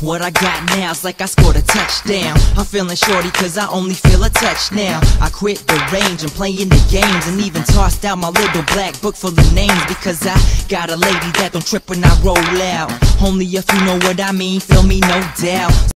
What I got now's like I scored a touchdown. I'm feeling shorty cause I only feel a touch now. I quit the range and playing the games, and even tossed out my little black book full of names, because I got a lady that don't trip when I roll out. Only if you know what I mean, feel me, no doubt.